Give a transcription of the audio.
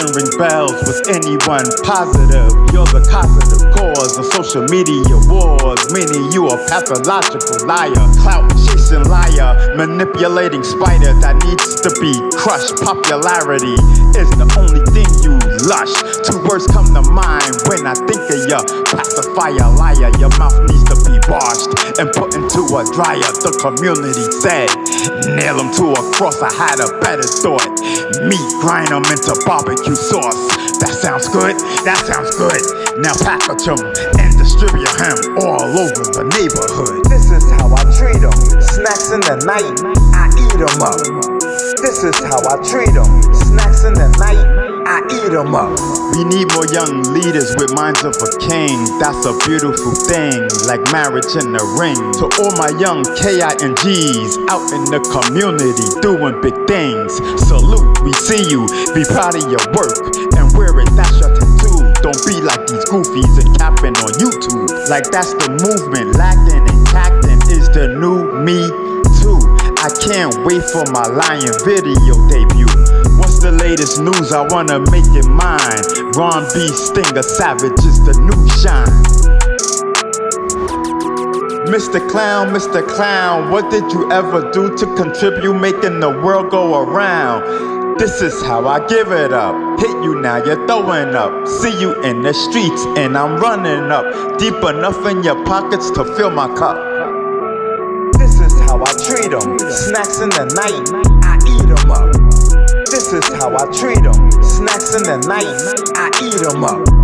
doesn't ring bells with anyone positive. You're the causative cause of social media wars, meaning you a pathological liar, clout chasing liar, manipulating spider that needs to be crushed. Popularity is the only thing you lush. Two words come to mind when I think of ya: pacifier, liar. Your mouth needs to be washed and put into a dryer. The community said, nail them to a cross. I had a better thought. Meat, grind them into barbecue sauce. That sounds good, that sounds good. Now package them and distribute him all over the neighborhood. This is how I treat them. Snacks in the night, I eat them up. This is how I treat them. Snacks in the night, I eat them up. We need more young leaders with minds of a king. That's a beautiful thing, like marriage in the ring. To all my young KINGs out in the community doing big things, salute, we see you. Be proud of your work and wear it, that's your tattoo. Don't be like these goofies and capping on YouTube. Like that's the movement, lacking and cacting is the new me too. I can't wait for my Lion video debut. What's the latest news? I wanna make it mine. Ron B. Stinger Savage is the new shine. Mr. Clown, what did you ever do to contribute making the world go around? This is how I give it up. Hit you now, you're throwing up. See you in the streets and I'm running up. Deep enough in your pockets to fill my cup. This is how I treat them. Snacks in the night, I eat them up. This is how I treat them. Snacks in the night, I eat them up.